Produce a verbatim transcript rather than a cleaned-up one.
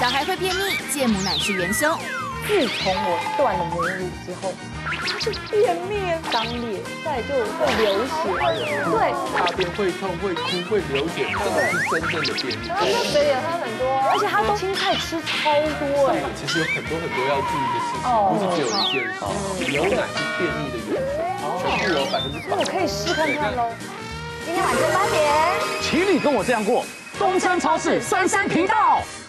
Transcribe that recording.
小孩会便秘，戒母奶是元凶。 自从我断了母乳之后，它是便秘当裂，再就会流血，对， 大便会痛、会哭、会流血，这个是真正的便秘。 然后水也喝很多，而且他都青菜吃超多哎。 其实有很多很多要注意的事情，不是只有一件事。牛奶是便秘的元凶，全部有百分之百。 那我可以试看看喽。今天晚上八点， 请你跟我这样过，东山超市三三频道。